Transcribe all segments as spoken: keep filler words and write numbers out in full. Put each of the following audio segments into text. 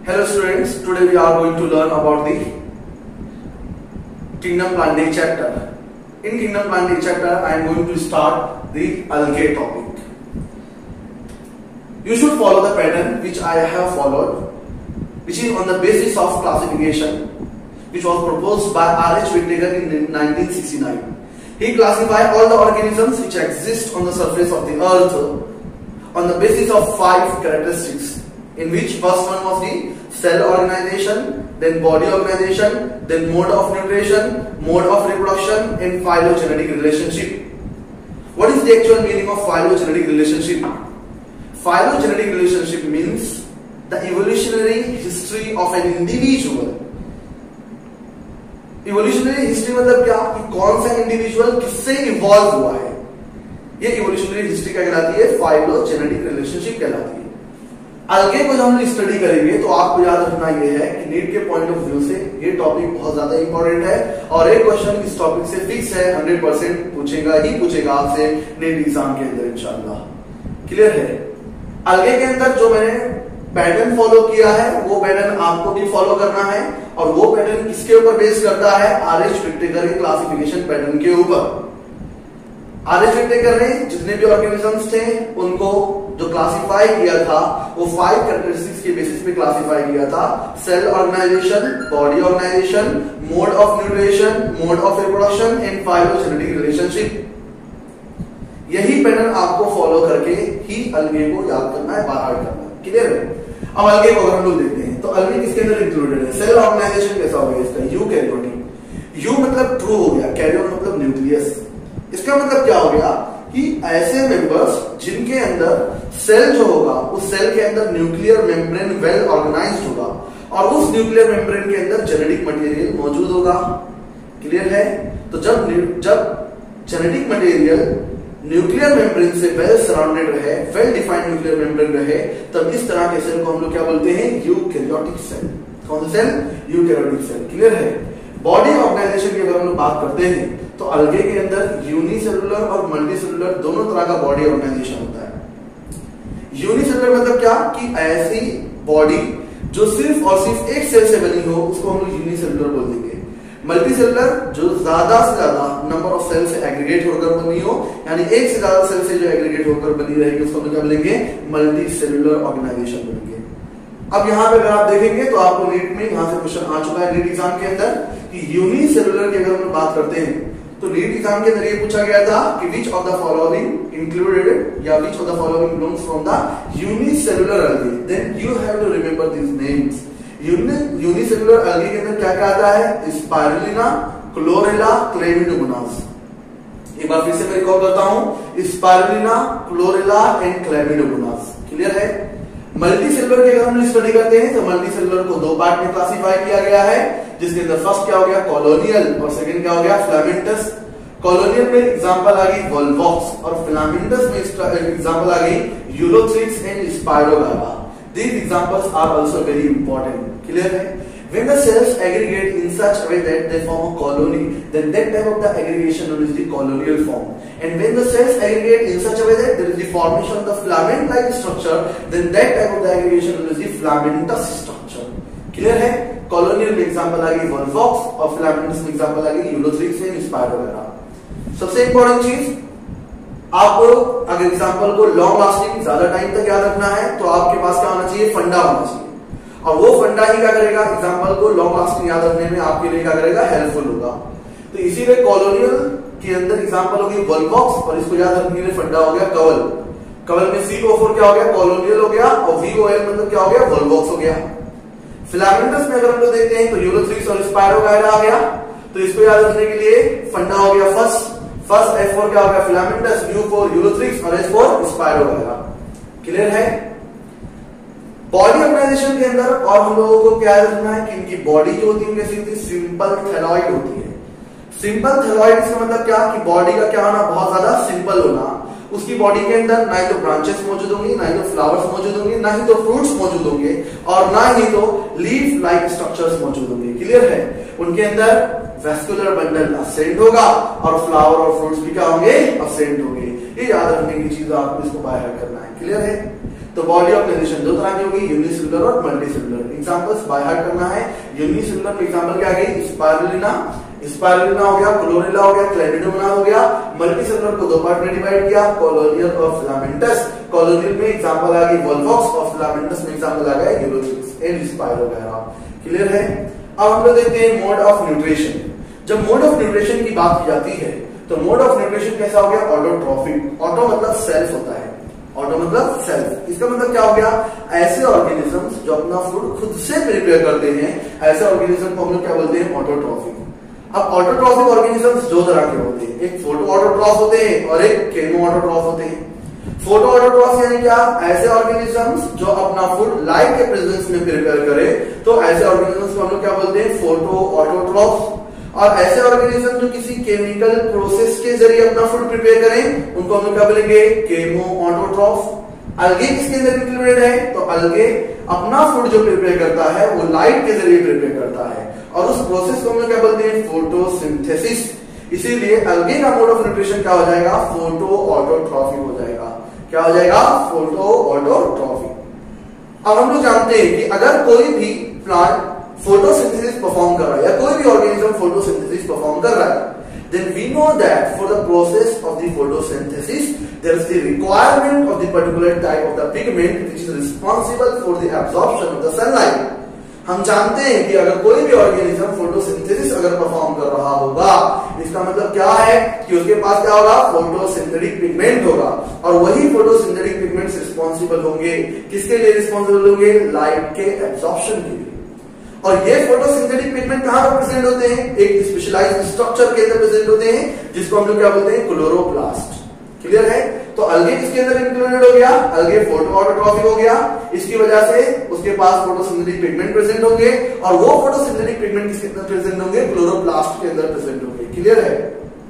Hello students, today we are going to learn about the Kingdom Plantae chapter. In Kingdom Plantae chapter, I am going to start the Algae topic. You should follow the pattern which I have followed, which is on the basis of classification, which was proposed by R H Whittaker in nineteen sixty-nine. He classified all the organisms which exist on the surface of the earth on the basis of five characteristics, in which first one was the cell organization, then body organization, then mode of nutrition, mode of reproduction, and phylogenetic relationship. What is the actual meaning of phylogenetic relationship? Phylogenetic relationship means the evolutionary history of an individual. Evolutionary history मतलब क्या कि कौन सा individual किससे evolve हुआ है, ये evolutionary history क्या कहलाती है? फाइलोजेनेटिक रिलेशनशिप कहलाती है। अलगे को जब हम स्टडी करेंगे तो आपको याद रखना यह है कि नीट के पॉइंट ऑफ व्यू से ये टॉपिक बहुत ज्यादा इंपॉर्टेंट है और एक क्वेश्चन इस टॉपिक से फिक्स है, हंड्रेड परसेंट पूछेगा ही पूछेगा आपसे नीट एग्जाम के अंदर इंशाल्लाह। क्लियर है? अलगे के अंदर जो मैंने पैटर्न फॉलो किया है वो पैटर्न आपको भी फॉलो करना है और वो पैटर्न किसके ऊपर बेस करता है? आर एच विट्टेकर के क्लासिफिकेशन पैटर्न के ऊपर। आर एच विट्टेकर ने जितने भी ऑर्गेनिजम्स थे उनको जो क्लासिफाई किया था वो फाइव कैरेक्टरिस्टिक्स के बेसिस पे क्लासिफाई किया था: cell organisation, body organisation, mode of nutrition, mode of reproduction and phylogenetic relationship. यही पैटर्न आपको फॉलो करके ही अलगे को याद करना है, बाहर करना है। क्लियर है? अब अलगे को अगर हम लोग देखते हैं तो अलगे किसके अंदर इंक्लूडेड है? सेल ऑर्गेनाइजेशन कैसा हो गया इसका? यूकैरियोटिक। यू मतलब ट्रू हो गया, कैरियोन मतलब न्यूक्लियस। इसका मतलब क्या हो गया कि ऐसे मेंबर्स जिनके अंदर सेल जो होगा उस सेल के अंदर न्यूक्लियर मेम्ब्रेन वेल ऑर्गेनाइज्ड होगा और उस न्यूक्लियर मेम्ब्रेन के अंदर जेनेटिक मटेरियल मौजूद होगा। क्लियर है? तो जब जब जेनेटिक मटेरियल न्यूक्लियर मेम्ब्रेन से वेल सराउंडेड रहे, वेल डिफाइंड न्यूक्लियर मेम्ब्रेन रहे, तब इस तरह के सेल को हम लोग क्या बोलते हैं? Eukaryotic cell. कौन सा सेल? Eukaryotic cell. क्लियर है? बॉडी ऑर्गेनाइजेशन की अगर हम लोग बात करते हैं तो अलगे के अंदर यूनिसेलुलर और मल्टीसेलुलर दोनों तरह का बॉडी ऑर्गेनाइजेशन होता है। यूनिसेलुलर मतलब क्या कि ऐसी बॉडी जो सिर्फ और सिर्फ एक सेल से बनी हो उसको हम लोग यूनिसेलुलर बोल देंगे। मल्टीसेलुलर जो ज्यादा से ज्यादा नंबर ऑफ सेल से एग्रीगेट होकर बनी हो, यानी एक से ज्यादा सेल से जो एग्रीगेट होकर बनी रहेगी उसको हम क्या बोलेंगे? मल्टीसेलुलर ऑर्गेनाइजेशन बोलेंगे। अब यहाँ पे अगर आप देखेंगे तो आपको नीट में यहाँ से क्वेश्चन आ चुका है नीट एग्जाम के अंदर कि यूनिसेलुलर की अगर हम बात करते हैं तो नीट एग्जाम के अंदर ये पूछा गया था कि which of the following included या which of the following belongs from the unicellular algae. Then you have to remember these names. Unicellular algae के अंदर क्या क्या आता है? Spirulina, chlorella, chlamydomonas. एक बार फिर से मैं रिकॉल करता हूं, spirulina, chlorella and chlamydomonas. Clear है? मल्टीसेलुलर की अगर हम स्टडी करते हैं तो मल्टीसेलुलर को दो पार्ट में क्लासिफाई किया गया है, जिसके अंदर फर्स्ट क्या हो गया? कॉलोनियल और सेकंड क्या हो गया? फिलामेंटस। कॉलोनियल में एग्जांपल आ गई वोल्वॉक्स और फिलामेंटस में एग्जांपल आ गई Ulothrix and Spirogyra. These examples are also very important. Clear है? When the cells aggregate in such a way that they form a colony, then that type of the aggregation known as the colonial form. And when the cells aggregate in such a way that there is the formation of the filament-like structure, then that type of the aggregation known as the filamentous structure. Clear है? Colonial में example आ गई Volvox और filamentous में example आ गई Ulothrix and स्पाइरोगार्बा। सबसे important चीज, आपको अगर एग्जांपल को लॉन्ग लास्टिंग ज्यादा टाइम तक याद रखना है तो आपके पास क्या होना चाहिए? फंडा होना चाहिए और वो फंडा ही क्या करेगा? एग्जांपल को लॉन्ग लास्टिंग याद रखने में आपके लिए क्या करेगा? हेल्पफुल होगा। तो इसीलिए कॉलोनियल के अंदर एग्जांपल होगी वोल्वॉक्स और इसको याद रखने के लिए फंडा हो गया कवल। कवल में सी ओ फोर क्या हो गया? कॉलोनियल हो गया और वी ओ एल मतलब क्या हो गया? वोल्वॉक्स हो गया। फिलामेंटस में अगर हम लोग देखते हैं तो यूलोथ्रिक्स और स्पाइरोगार्बा आ गया, तो इसको याद रखने के लिए फंडा हो गया फर्स्ट फर्स्ट एफ फोर क्या होगा? फिलामेंटस, यू फोर यूलोथ्रिक्स और एस फोर स्पाइरोगार्बा। क्लियर है? बॉडी ऑर्गेनाइजेशन के अंदर और हम लोगों को क्या रखना है कि इनकी बॉडी जो होती है कैसी होती है? सिंपल थैलॉइड होती है। सिंपल थैलॉइड इसका मतलब क्या कि बॉडी का क्या होना? बहुत ज्यादा सिंपल होना। उसकी बॉडी के अंदर ना ही तो ब्रांचेस मौजूद होंगी, ना ही तो फ्लावर्स मौजूद होंगे, ना ही तो फ्रूट्स मौजूद होंगे और ना ही तो लीफ लाइक स्ट्रक्चर्स मौजूद होंगे। क्लियर है? उनके अंदर वेस्कुलर बंडल अब्सेंट होगा और फ्लावर और फ्रूट्स भी क्या होंगे? अब्सेंट होंगे। ये याद रखने की चीज आपको इसको बाय हार्ट करना है। क्लियर है? तो बॉडी ऑर्गेनाइजेशन दो तरह की होगी, यूनिसेलुलर और मल्टीसेलुलर। एग्जांपल्स बाय हार्ट करना है। यूनिसेलुलर में एग्जांपल क्या गई, स्पाइरुलिना, स्पाइरुलिना हो गया, क्लोरेला हो गया, क्लैमिडोमोना हो गया। मल्टीसेलुलर को दो पार्ट में डिवाइड किया, कॉलोनियल और फिलामेंटस। कॉलोनियल में एग्जांपल आ गई वोल्वॉक्स और फिलामेंटस में एग्जांपल आ गया यूरोसिस एंड स्पाइरोगैरा। क्लियर है। अब हम लोग देखते हैं मोड ऑफ न्यूट्रिशन। जब मोड ऑफ न्यूट्रिशन की बात की जाती है तो मोड ऑफ न्यूट्रिशन कैसा हो गया, ऑटोट्रॉफिक। ऑटो मतलब सेल्फ होता है, ऑटो मतलब सेल्फ। इसका मतलब क्या हो गया, ऐसे ऑर्गेनिजम्स जो अपना फूड खुद से प्रिपेयर करते हैं, ऐसे ऑर्गेनिज्म को हम लोग क्या बोलते हैं, ऑटोट्रॉफिक। अब ऑटोट्रॉफिक ऑर्गेनिजम्स दो तरह के होते हैं, एक फोटो ऑटोट्रॉफ होते हैं और एक केमो ऑटोट्रॉफ होते हैं। फोटो ऑटोट्रॉफ यानी क्या, ऐसे ऑर्गेनिजम्स जो अपना फूड लाइट के प्रेजेंस में प्रिपेयर करे, तो ऐसे ऑर्गेनिजम्स को हम लोग क्या बोलते हैं, फोटो ऑटोट्रॉफ। और ऐसे ऑर्गेनिज्म जो किसी केमिकल प्रोसेस के जरिए अपना फूड प्रिपेयर करें, उनको हम लोग क्या बोलेंगे, केमो ऑटोट्रॉफ। अल्गे किसके अंदर इंक्लूडेड है, तो अल्गे अपना फूड जो प्रिपेयर करता है वो लाइट के जरिए प्रिपेयर करता है और उस प्रोसेस को हम लोग क्या बोलते हैं, फोटोसिंथेसिस। इसीलिए अल्गे का मोड ऑफ न्यूट्रिशन क्या हो जाएगा, फोटो ऑटोट्रॉफिक हो जाएगा। क्या हो जाएगा, फोटो ऑटोट्रॉफिक। अब हम लोग जानते हैं कि अगर कोई भी प्लांट फोटोसिंथेसिस परफॉर्म कर रहा है या कोई भी ऑर्गेनिज्म फोटोसिंथेसिस परफॉर्म कर रहा है, then we know that for the process of the photosynthesis there is the requirement of the particular type of the pigment which is responsible for the absorption of the sunlight. हम जानते हैं कि अगर कोई भी ऑर्गेनिज्म फोटोसिंथेसिस अगर perform कर रहा होगा, इसका मतलब क्या है कि उसके पास क्या होगा, फोटोसिंथेटिक पिगमेंट होगा और वही फोटोसिंथेटिक पिगमेंट्स रिस्पांसिबल होंगे, किसके लिए रिस्पांसिबल होंगे, लाइट के एब्जॉर्प्शन के लिए। और ये फोटोसिंथेटिक पिगमेंट कहां पर प्रेजेंट होते हैं, एक स्पेशलाइज्ड स्ट्रक्चर के अंदर प्रेजेंट होते हैं जिसको हम लोग क्या बोलते हैं, क्लोरोप्लास्ट। क्लियर है। तो अल्गे किसके अंदर इंक्लूडेड हो गया, अल्गे फोटो ऑटोट्रॉफिक हो गया, इसकी वजह से उसके पास फोटोसिंथेटिक पिगमेंट प्रेजेंट होंगे और वो फोटोसिंथेटिक पिगमेंट किसके अंदर प्रेजेंट होंगे, क्लोरोप्लास्ट के अंदर प्रेजेंट होंगे। क्लियर है।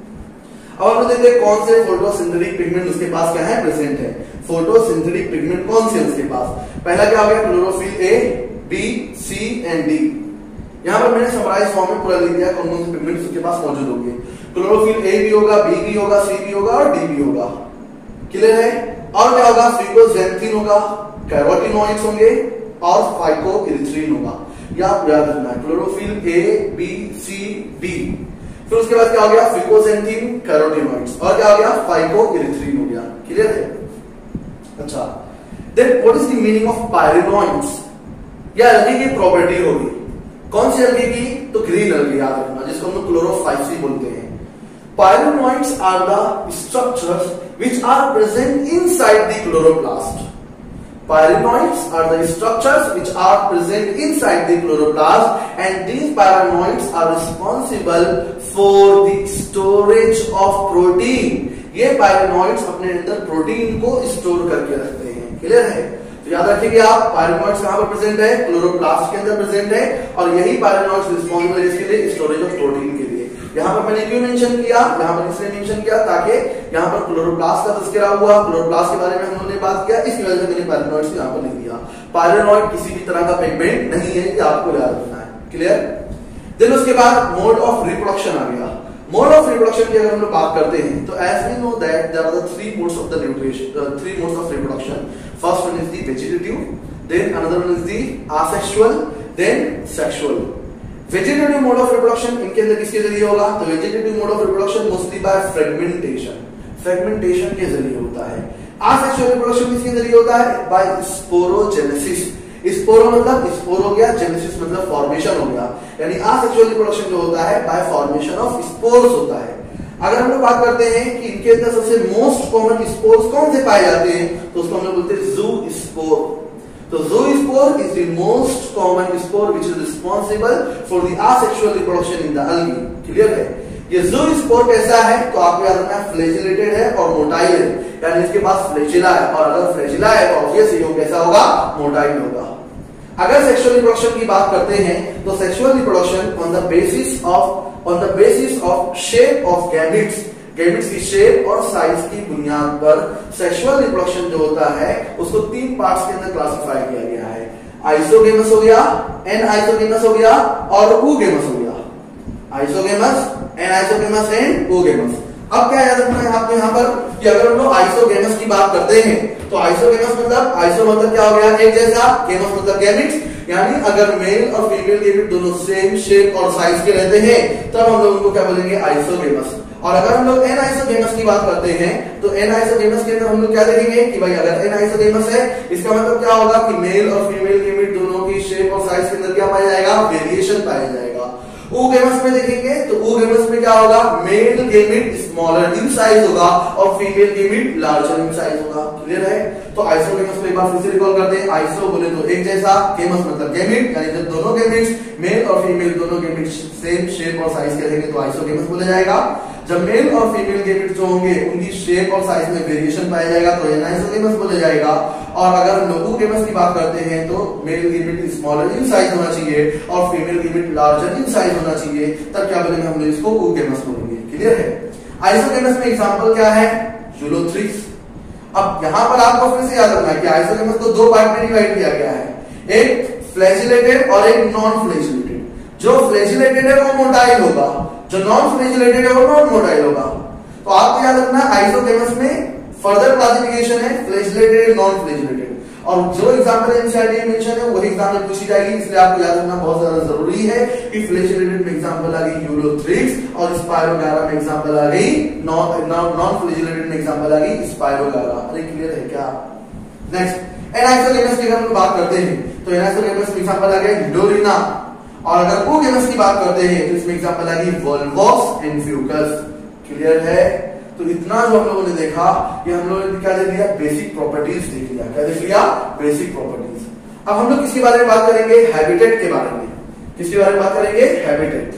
अब हम देखते हैं कौन से फोटोसिंथेटिक पिगमेंट उसके पास क्या है, प्रेजेंट है। फोटोसिंथेटिक पिगमेंट कौन से उसके पास, पहला क्या हो गया, chlorophyll A, B, C and D. यहां पर मैंने समराइज फॉर्म में पूरा लिख दिया कौन कौन से पिगमेंट्स उसके पास मौजूद होंगे। क्लोरोफिल ए भी होगा, बी भी होगा, सी भी होगा और डी भी होगा। क्लियर है। और क्या होगा, फिकोजेंथिन होगा, कैरोटिनॉइड्स होंगे और फाइकोइरिथ्रिन होगा। या याद रखना है, chlorophyll A, B, C, D. फिर उसके बाद क्या हो गया, फिकोजेंथिन, कैरोटिनॉइड्स और क्या हो गया, फाइकोइरिथ्रिन हो गया। क्लियर है। अच्छा, then what is the meaning of pyrenoids. या अल्गे की प्रॉपर्टी होगी, कौन सी अल्गे की, तो ग्रीन अल्गे याद रखना, जिसको हम लोग क्लोरोफाइसी बोलते हैं। Pyrenoids are the structures which are present inside the chloroplast. Pyrenoids are the structures which are present inside the chloroplast and these pyrenoids are responsible for the storage of protein. ये pyrenoids अपने अंदर protein को store करके रखते हैं। Clear है। तो याद रखिए आप, पायरिनॉइड्स कहां पर प्रेजेंट है, क्लोरोप्लास्ट के अंदर प्रेजेंट है और यही पायरिनॉइड्स रिस्पांसिबल है इसके लिए, स्टोरेज ऑफ प्रोटीन के लिए। यहां पर मैंने क्यों मेंशन किया, यहां पर इसलिए मेंशन किया ताकि यहां पर क्लोरोप्लास्ट का तस्करा हुआ, क्लोरोप्लास्ट के बारे में हम लोगों ने बात किया, इसकी वजह से मैंने पायरिनॉइड्स यहां पर लिख दिया। पायरिनॉइड किसी भी तरह का पिगमेंट नहीं है, ये आपको याद रखना है। क्लियर। देन उसके बाद मोड ऑफ रिप्रोडक्शन आ गया। मोड ऑफ रिप्रोडक्शन की अगर हम लोग बात करते हैं तो as we know that there are the three modes of the nutrition, three modes of reproduction. First one is the vegetative, then another one is the asexual, then sexual. Vegetative mode of reproduction इनके अंदर किसके जरिए होगा, तो vegetative mode of reproduction mostly by fragmentation, fragmentation के जरिए होता है। असेक्सुअल रिप्रोडक्शन किसके जरिए होता है, बाय स्पोरोजेनेसिस। स्पोरो मतलब स्पोर हो गया, जेनेसिस मतलब फॉर्मेशन हो गया, यानी असेक्सुअल रिप्रोडक्शन जो होता है बाय फॉर्मेशन ऑफ स्पोर्स होता है। अगर हम लोग बात करते हैं कि इनके अंदर सबसे मोस्ट कॉमन स्पोर्स कौन से पाए जाते हैं, तो उसको हम लोग बोलते हैं ज़ूस्पोर। तो zoospore is the most common spore which is responsible for the asexual reproduction in the algae। Clear है। ये ज़ूस्पोर कैसा है, तो आपको याद रखना है फ्लैजिलेटेड है और मोटाइल है, यानी इसके पास फ्लैजिला है और अगर फ्लैजिला है तो ऑब्वियसली वो कैसा होगा, मोटाइल होगा। अगर सेक्सुअल रिप्रोडक्शन की बात करते हैं तो sexual reproduction on the basis of on the basis of shape of gametes, gametes की शेप और साइज की बुनियाद पर सेक्सुअल रिप्रोडक्शन जो होता है उसको तीन पार्ट्स के अंदर क्लासिफाई किया गया है। आइसोगेमस हो गया, एन आइसोगेमस हो गया और oogamous हो गया। Isogamous, anisogamous and oogamous। अब क्या याद रखना है आपको, यहाँ पर कि अगर हम लोग आइसोगेमस की बात करते हैं तो आइसोगेमस मतलब आइसो मतलब क्या हो गया, एक जैसा, गेमस मतलब गैमेट्स, यानी अगर मेल और फीमेल गैमेट दोनों सेम शेप और साइज के रहते हैं तब हम लोग उनको क्या बोलेंगे, आइसोगेमस। और अगर हम लोग एन आइसोगेमस की बात करते हैं तो एन आइसोगेमस के अंदर हम लोग क्या देखेंगे कि भाई अगर एन आइसोगेमस है इसका मतलब क्या होगा कि मेल और फीमेल गैमेट दोनों की शेप और साइज के अंदर क्या पाया जाएगा, वेरिएशन पाया जाएगा। oogamous में देखेंगे तो oogamous में क्या होगा, male gamete smaller in size होगा और female gamete larger in size होगा। क्लियर है? तो आइसोगेमस को एक बार फिर से रिकॉल करते हैं। आइसो बोले तो एक जैसा, गेमस मतलब गैमेट, यानी जब दोनों गैमेट्स मेल और फीमेल दोनों गैमेट सेम शेप और साइज के रहेंगे तो आइसोगेमस बोला जाएगा। जब मेल और फीमेल गैमेट जो होंगे उनकी शेप और साइज में वेरिएशन पाया जाएगा तो एनाइसोगेमस बोला जाएगा। और अगर हम oogamous की बात करते हैं तो male gamete smaller in size होना चाहिए और female gamete larger in size होना चाहिए, तब क्या बोलेंगे, हम लोग इसको oogamous बोलेंगे। क्लियर है? आइसोगेमस में एग्जांपल क्या है, यूलोथ्रिक्स। अब यहां पर आपको फिर से याद रखना है कि आइसोगेमस को दो पार्ट में डिवाइड किया गया है, एक फ्लैजिलेटेड और एक नॉन फ्लैजिलेटेड। जो फ्लैजिलेटेड है वो मोटाइल होगा, जो नॉन फ्लैजिलेटेड है वो नॉन मोटाइल होगा। तो आपको याद रखना आइसोगेमस में फर्दर क्लासिफिकेशन है फ्लैजिलेटेड, नॉन फ्लैजिलेटेड। और जो एग्जांपल एनसीईआरटी में मेंशन है वही एग्जाम में पूछी जाएगी, इसलिए आपको याद रखना बहुत ज्यादा जरूरी है कि फ्लैजिलेटेड में एग्जांपल आ गई यूलोथ्रिक्स और स्पायरोगारा में एग्जांपल आ गई, नॉन नॉन फ्लैजिलेटेड में एग्जांपल आ गई स्पायरोगारा। अरे क्लियर है क्या? नेक्स्ट एनाइसोगेमस की अगर हम बात करते हैं तो एनाइसोगेमस में एग्जांपल आ गया डोरिना। और अगर oogamous की बात करते हैं तो इसमें एग्जांपल आ गई वोल्वॉक्स एंड फ्यूकस। क्लियर है? तो इतना जो हम लोगों ने देखा कि हम लोगों ने क्या देख लिया, बेसिक प्रॉपर्टीज देख लिया। क्या देख लिया? Basic properties. अब हम लोग किसके बारे में बात करेंगे, हैबिटेट के बारे में। किसके बारे में बात करेंगे, हैबिटेट।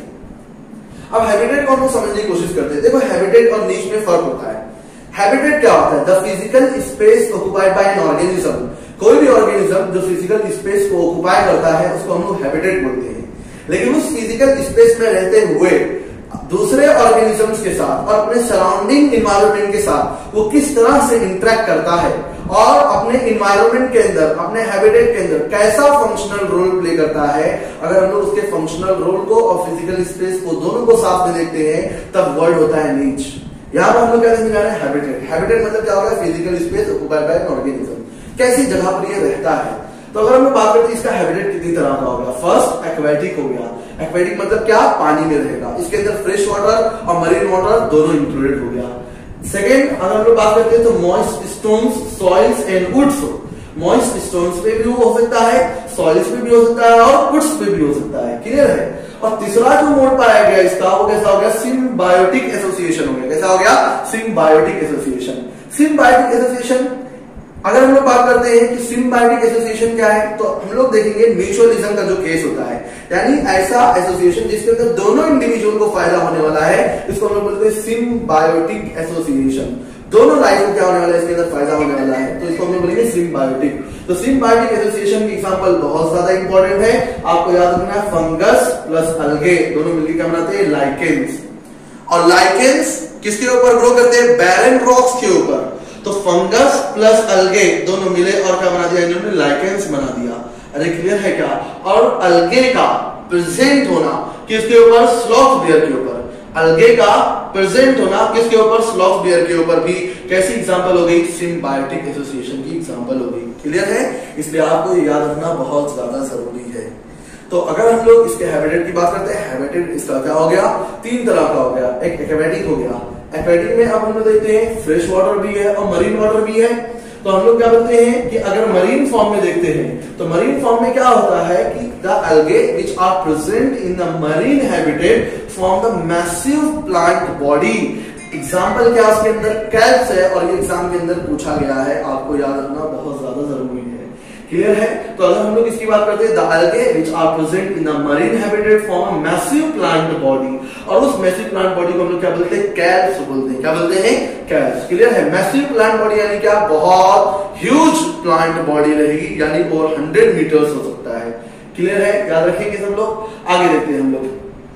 अब हैबिटेट को हम लोग समझने की कोशिश करते हैं। देखो हैबिटेट और नीच में फर्क होता है। हैबिटेट क्या होता है, the physical space occupied by an organism. कोई भी ऑर्गेनिज्म जो फिजिकल स्पेस को ऑक्युपाई करता है उसको हम लोग हैबिटेट बोलते हैं। लेकिन उस फिजिकल स्पेस में रहते हुए दूसरे ऑर्गेनिजम्स के साथ और अपने सराउंडिंग इन्वायरमेंट के साथ वो किस तरह से इंटरेक्ट करता है और अपने इन्वायरमेंट के अंदर, अपने हैबिटेट के अंदर कैसा फंक्शनल रोल प्ले करता है, अगर हम लोग उसके फंक्शनल रोल को और फिजिकल स्पेस को दोनों को साथ में देखते हैं तब वर्ड होता है नीच। यहां पर हम लोग क्या देखने जा रहे हैं, हैबिटेट। हैबिटेट मतलब क्या होगा, physical space occupied by an organism, कैसी जगह पर ये रहता है। तो अगर हम लोग बात करते हैं इसका हैबिटेट कितनी तरह का होगा। फर्स्ट एक्वेटिक हो गया। एक्वेटिक मतलब क्या, पानी में रहेगा, इसके अंदर फ्रेश वाटर और मरीन वाटर दोनों इंक्लूडेड हो गया। सेकेंड अगर हम लोग बात करते हैं तो moist stones, soils and woods. Moist stones पे भी हो सकता है, सॉइल्स पे भी हो सकता है और वुड्स पे भी हो सकता है। क्लियर है? और तीसरा जो मोड पाया गया इसका वो कैसा हो गया, सिम्बायोटिक एसोसिएशन हो गया। कैसा हो गया, सिम्बायोटिक एसोसिएशन। सिम्बायोटिक एसोसिएशन अगर हम लोग बात करते हैं कि सिम्बायोटिक एसोसिएशन क्या है तो हम लोग देखेंगे म्यूचुअलिज्म का जो केस होता है, यानी ऐसा एसोसिएशन जिसके अंदर दोनों इंडिविजुअल को फायदा होने वाला है, इसको हम लोग बोलते हैं सिम्बायोटिक एसोसिएशन। दोनों लाइफ को क्या होने वाला है, इसके अंदर फायदा होने वाला है, तो इसको हम लोग बोलेंगे सिम्बायोटिक। तो सिम्बायोटिक एसोसिएशन की एग्जांपल बहुत ज्यादा इंपॉर्टेंट है, आपको याद रखना है फंगस प्लस अल्गे दोनों मिलकर क्या बनाते हैं, लाइकेंस। और लाइकेंस किसके ऊपर ग्रो करते हैं, बैरन रॉक्स के ऊपर। तो फंगस प्लस अल्गे दोनों मिले और क्या बना दिया इन्होंने, लाइकेंस बना दिया। अरे क्लियर है क्या? और अल्गे का प्रेजेंट होना किसके ऊपर, स्लॉथ बियर के ऊपर। अल्गे का प्रेजेंट होना किसके ऊपर, स्लॉथ बियर के ऊपर भी कैसी एग्जांपल हो गई, सिम्बायोटिक एसोसिएशन की एग्जांपल हो गई। क्लियर है? इसलिए आपको ये याद रखना बहुत ज्यादा जरूरी है। तो अगर हम लोग इसके हैबिटेट की बात करते हैं, हैबिटेट इसका क्या हो गया, तीन तरह का हो गया। एक एक्वेटिक हो गया। एक्वेटिक में अब हम लोग देखते हैं फ्रेश वाटर भी है और मरीन वाटर भी है। तो हम लोग क्या बोलते हैं कि अगर मरीन फॉर्म में देखते हैं तो मरीन फॉर्म में क्या होता है कि the algae which are present in the marine habitat form the massive plant body। Example क्या उसके अंदर, कैल्प्स है और ये एग्जाम के अंदर पूछा गया है, आपको याद रखना बहुत ज्यादा जरूरी है। क्लियर है? तो अगर हम लोग इसकी बात करते हैं, the algae which are present in the marine habitat form a massive plant body। और उस massive plant body को हम लोग क्या बोलते हैं, कैल्प्स बोलते हैं। क्या बोलते हैं, कैल्प्स। क्लियर है? massive plant body यानी क्या, बहुत ह्यूज प्लांट बॉडी रहेगी, यानी ओवर हंड्रेड मीटर्स हो सकता है। क्लियर है? याद रखेंगे सब लोग। आगे देखते हैं हम लोग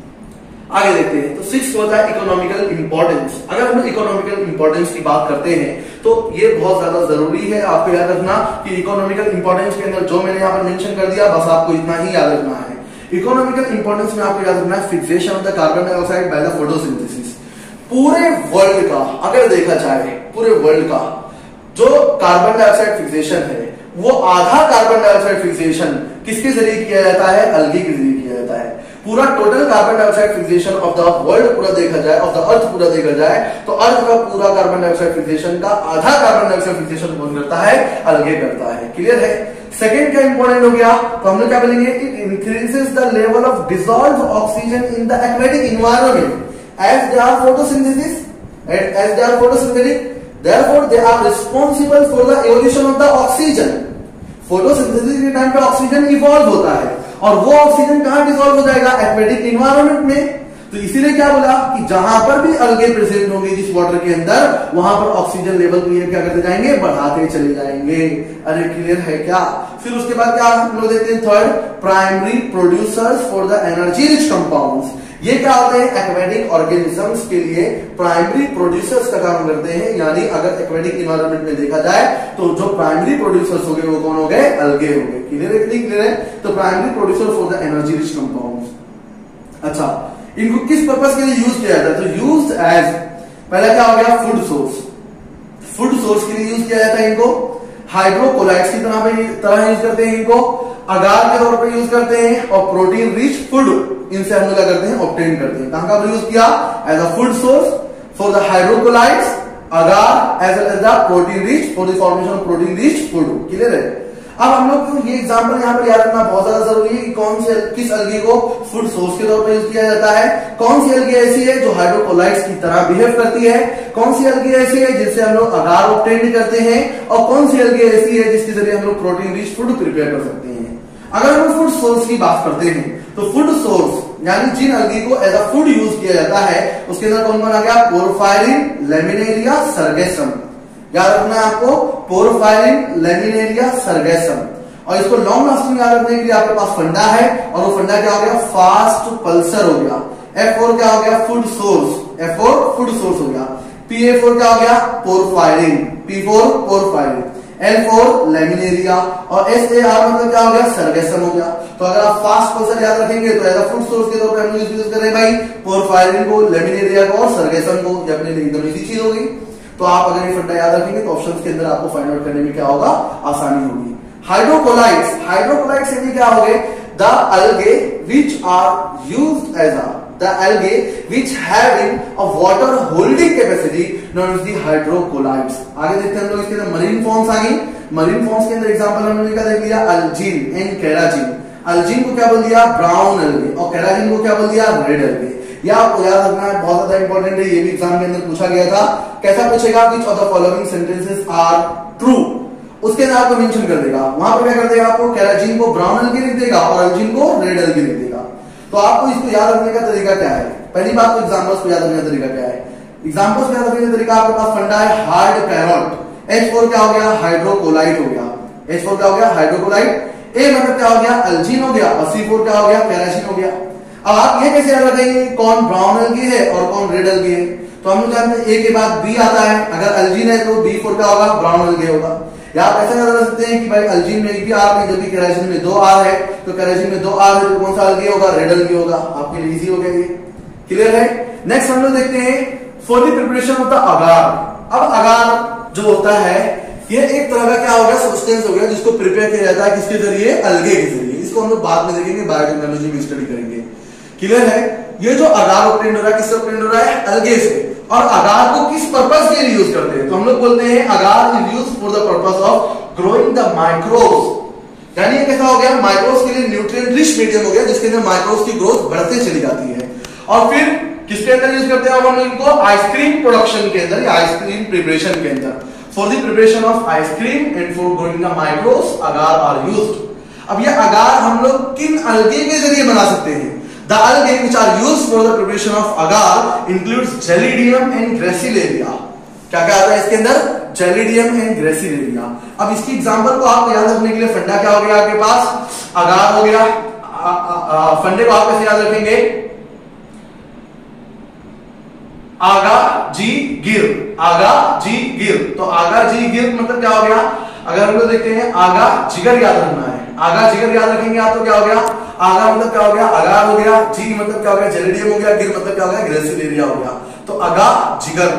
आगे देखते हैं तो सिक्स होता है इकोनॉमिकल इंपॉर्टेंस। अगर हम लोग इकोनॉमिकल इंपॉर्टेंस की बात करते हैं तो ये बहुत ज्यादा जरूरी है, आपको याद रखना कि इकोनॉमिकल इंपॉर्टेंस के अंदर जो मैंने यहाँ पर मेंशन कर दिया बस आपको इतना ही याद रखना है। इकोनॉमिकल इंपॉर्टेंस में आपको याद रखना है fixation of the carbon dioxide by the photosynthesis. पूरे वर्ल्ड का अगर देखा जाए पूरे वर्ल्ड का जो कार्बन डाइऑक्साइड फिक्सेशन है वो आधा कार्बन डाइऑक्साइड फिक्सेशन किसके जरिए किया जाता है? अलगे के जरिए किया जाता है। पूरा total carbon dioxide fixation of the world पूरा देखा जाए, ऑफ द अर्थ पूरा देखा जाए, तो अर्थ का पूरा कार्बन डाइऑक्साइड फिक्सेशन का आधा कार्बन डाइऑक्साइड फिक्सेशन कौन करता है? अलगे करता है। क्लियर है? सेकेंड क्या इंपॉर्टेंट हो गया, तो हम लोग क्या बोलेंगे? It increases the level of dissolved oxygen in the aquatic environment as they are photosynthesis as they are photosynthetic, therefore they are responsible for the evolution of the oxygen। Photosynthesis के time पे oxygen evolve होता है और वो oxygen कहां dissolve हो जाएगा? Aquatic environment में। तो इसीलिए क्या बोला कि जहां पर भी अलगे प्रेजेंट होंगे जिस वाटर के अंदर, वहां पर ऑक्सीजन लेवल को ये क्या करते जाएंगे? बढ़ाते चले जाएंगे। अरे क्लियर है क्या? फिर उसके बाद क्या हम लोग देखते हैं? Third, primary producers for the energy rich compounds. ये क्या होते हैं? एक्वेटिक ऑर्गेनिजम्स के लिए प्राइमरी प्रोड्यूसर्स का काम करते हैं। यानी अगर एक्वेटिक एनवायरनमेंट में देखा जाए तो जो प्राइमरी प्रोड्यूसर्स हो गए वो कौन हो गए? अलगे हो गए। क्लियर है? क्लियर है? तो primary producer for the energy rich compounds. अच्छा, इनको किस पर्पस के लिए यूज किया जाता है? तो यूज्ड एज, पहला क्या हो गया? Food source. फूड सोर्स के लिए यूज किया जाता है इनको। हाइड्रोकोलाइड्स की तरह तरह यूज करते हैं इनको, अगार के तौर पर यूज करते हैं, और प्रोटीन रिच फूड इनसे हम लोग क्या करते हैं? ऑब्टेन करते हैं। कहां का यूज किया? As a food source for the hydrocolloids, agar as well as the protein rich for the formation of protein rich food. Clear है? अब हम लोग को ये एग्जांपल यहाँ पर याद रखना बहुत ज्यादा जरूरी है कि कौन से किस अलगे को फूड सोर्स के तौर पर यूज किया जाता है, कौन सी अलगे ऐसी है जो हाइड्रोकोलाइड्स की तरह बिहेव करती है, कौन सी अलगे ऐसी है जिससे हम लोग अगार ऑब्टेन करते हैं, और कौन सी अलगे ऐसी है जिसके जरिए हम लोग प्रोटीन रिच फूड प्रिपेयर कर सकते हैं। अगर हम फूड सोर्स की बात करते हैं तो फूड सोर्स यानी जिन अलगी को एज अ फूड यूज किया जाता है उसके अंदर कौन कौन आ गया? Porphyrin, Laminaria, Sargassum. याद रखना है आपको, पोरफायरिन, लेमिनेरिया, सर्गेसम। और इसको लॉन्ग लास्टिंग याद रखने के लिए आपके पास फंडा है, और वो फंडा क्या हो गया? फास्ट पल्सर हो गया। एफ फोर क्या हो गया? Food source. F four food source हो गया। पी ए फोर क्या हो गया? Porphyrin. P four porphyrin. L four Laminaria, और एस ए आर मतलब क्या हो गया? सर्गेसम हो गया। तो अगर आप फास्ट पल्सर याद रखेंगे तो एज अ फूड सोर्स के तौर पर हम यूज कर रहे हैं भाई पोरफायरिन को, लेमिनेरिया को और सर्गेसम को। ये अपने लिए एकदम इजी चीज होगी। तो आप अगर ये फंडा याद रखेंगे तो ऑप्शंस के अंदर आपको फाइंड आउट करने में क्या होगा? आसानी होगी। हाइड्रोकोलाइड्स, हाइड्रोकोलाइड्स यानी क्या हो गए? The algae which are used as a the algae which having a water holding capacity known as the hydrocolloids। आगे देखते हैं हम लोग इसके अंदर मरीन फॉर्म्स आ गई। मरीन फॉर्म्स के अंदर एग्जांपल हमने क्या देख लिया? अल्जीन एंड केराजिन। अल्जीन को क्या बोल दिया? ब्राउन अलगे, और केराजिन को क्या बोल दिया? Red algae. यह आपको याद रखना है, बहुत ज्यादा इंपॉर्टेंट है। ये भी एग्जाम के अंदर पूछा गया था। कैसा पूछेगा? which of the following sentences are true, उसके अंदर आपको मेंशन कर देगा। वहां पर क्या कर देगा? आपको केराजिन को ब्राउन अलगे लिख देगा और अल्जीन को रेड अलगे लिख देगा। तो आपको इसको याद रखने का तरीका क्या है? पहली बात तो एग्जांपल्स को याद रखने का तरीका क्या है? एग्जांपल्स को याद रखने का तरीका आपके पास फंडा है हार्ड कैरोट। एच फोर क्या हो गया? हाइड्रोकोलाइट हो गया। एच फोर क्या हो गया? हाइड्रोकोलाइट। ए मतलब क्या हो गया? अल्जीन हो गया, और सी फोर क्या हो गया? केराजिन हो गया। अब आप ये कैसे याद रखेंगे कौन ब्राउन अलगी है और कौन रेड अलगी है? तो हम लोग जानते हैं ए के बाद बी आता है। अगर अल्जीन है तो बी फोर क्या होगा? ब्राउन अलगी होगा। या आप ऐसा याद रख सकते हैं कि भाई अल्जीन में एक भी आर नहीं, जबकि केराजिन में दो आर है, तो केराजिन में दो आर है तो कौन सा अलगी होगा? रेड अलगी होगा। आपके लिए इजी हो गया ये। क्लियर है? नेक्स्ट हम लोग देखते हैं for the preparation of the agar. अब अगार जो होता है ये एक तरह का क्या हो गया? सब्सटेंस हो गया जिसको प्रिपेयर किया जाता है किसके जरिए? अलगे के जरिए। इसको हम लोग बाद में देखेंगे, बायोटेक्नोलॉजी में स्टडी करेंगे। क्लियर है? ये जो अगार ऑब्टेन हो रहा है किससे ऑब्टेन हो रहा है? अलगे से। और अगार को किस पर्पस के लिए यूज करते हैं? तो हम लोग बोलते हैं agar is used for the purpose of growing the microbes. यानी ये कैसा हो गया? माइक्रोब्स के लिए न्यूट्रिएंट रिच मीडियम हो गया जिसके अंदर माइक्रोब्स की ग्रोथ बढ़ते चली जाती है। और फिर किसके अंदर यूज करते हैं हम लोग इनको? आइसक्रीम प्रोडक्शन के अंदर या आइसक्रीम प्रिपरेशन के अंदर। For the preparation of ice cream and for growing the microbes agar are used. अब ये अगार हम लोग किन अलगे के जरिए बना सकते हैं? The algae which are used for the preparation of agar includes Gelidium and Gracilaria। क्या क्या आता है इसके अंदर? Gelidium and Gracilaria। अब इसकी एग्जांपल को आपको याद रखने के लिए फंडा क्या हो गया आपके पास? अगार हो गया। आ, आ, आ, फंडे को आप कैसे याद रखेंगे? आगा जी गिर, आगा जी गिर। तो आगा जी गिर मतलब क्या हो गया? अगर हम लोग देखते हैं आगा जिगर याद रखना है। आगा जिगर याद रखेंगे आप तो क्या हो गया? आगा मतलब क्या हो गया? अगार हो गया। जी मतलब क्या हो गया? जेलिडियम हो गया। गिर मतलब क्या हो गया? ग्रेसिलेरिया हो गया। तो अगा जिगर।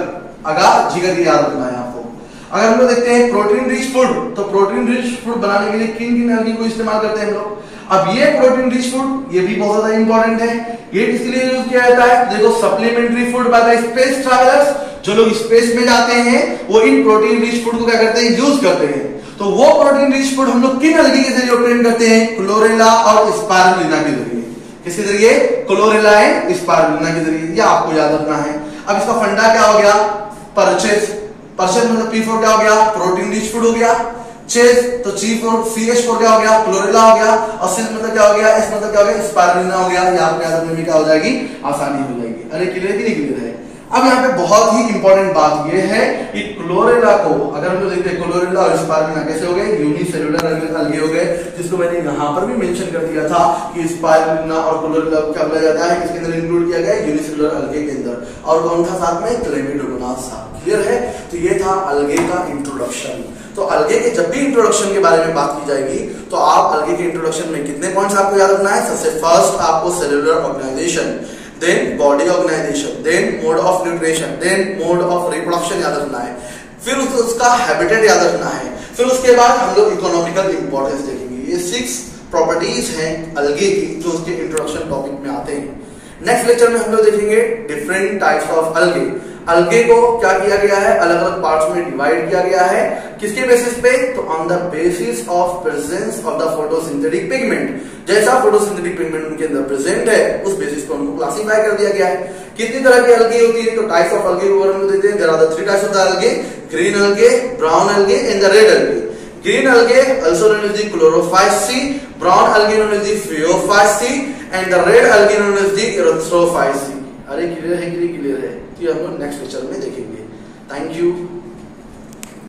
अगार जिगर की याद रखना है आपको। अगर हम लोग देखते हैं प्रोटीन रिच फूड, तो प्रोटीन रिच फूड बनाने के लिए किन किन एल्गी को इस्तेमाल करते हैं हम लोग। अब ये प्रोटीन रिच फूड ये भी बहुत ज्यादा इंपॉर्टेंट है। ये किसके लिए यूज किया जाता है, देखो supplementary food by the space travellers, जो लोग स्पेस में जाते हैं वो इन प्रोटीन रिच फूड को क्या करते हैं, यूज करते हैं। तो वो प्रोटीन रिच फूड हम लोग किन एल्गी के जरिए ऑब्टेन करते हैं, क्लोरेला और स्पारुलिना के जरिए। किसके जरिए, क्लोरेला एंड स्पारुलिना के जरिए, ये आपको याद रखना है। अब इसका फंडा क्या हो गया, परचेस, परचेस मतलब पी फोर क्या हो गया, प्रोटीन रिच फूड हो गया। चेस तो ची फोर सी एच फोर क्या हो गया, क्लोरेला हो गया। और सिल मतलब क्या हो गया, एस मतलब क्या हो गया, स्पारुलिना हो गया। ये आपको याद रखने में क्या हो जाएगी, आसानी हो जाएगी। अरे क्लियर कि नहीं क्लियर है। अब यहाँ पे बहुत ही इंपॉर्टेंट बात ये है कि क्लोरेला को अगर हम लोग देखते हैं, क्लोरेला और स्पारुलिना कैसे हो गए, यूनिसेलुलर अलगे हो गए, जिसको मैंने यहाँ पर भी मेंशन कर दिया था कि स्पारुलिना और क्लोरेला को क्या बोला जाता है, किसके अंदर इंक्लूड किया गया, यूनिसेलुलर अलगे के अंदर। और कौन था साथ में, क्लेमिडोमोनास था। क्लियर है। तो ये था अलगे का इंट्रोडक्शन। तो अलगे के जब भी इंट्रोडक्शन के बारे में बात की जाएगी तो आप अलगे के इंट्रोडक्शन में कितने पॉइंट्स आपको याद रखना है। सबसे फर्स्ट आपको cellular organisation, then body organisation, then mode of nutrition, then mode of reproduction याद रखना है। फिर उस, उसका हैबिटेट याद रखना है। फिर उसके बाद हम लोग इकोनॉमिकल इंपॉर्टेंस देखेंगे। ये सिक्स प्रॉपर्टीज हैं अलगे की जो उसके इंट्रोडक्शन टॉपिक में आते हैं। नेक्स्ट लेक्चर में हम लोग देखेंगे डिफरेंट टाइप्स ऑफ अलगे। अलगे को क्या किया गया है, अलग अलग पार्ट्स में डिवाइड किया गया है। किसके बेसिस पे, तो on the basis of presence of the photosynthetic pigment. जैसा फोटोसिंथेटिक पिगमेंट उनके अंदर प्रेजेंट है उस बेसिस पे उनको क्लासिफाई कर दिया गया है। कितनी तरह की अलगे होती है, तो टाइप्स ऑफ अलगे को हम देते हैं। There are the three types of the algae, green algae, brown algae and the red algae. Green algae also known as the chlorophyceae, brown algae known as the phyophyceae and the red algae known as the erythrophyceae। अरे clear है, clear clear है। तो ये हम लोग next lecture में देखेंगे। Thank you.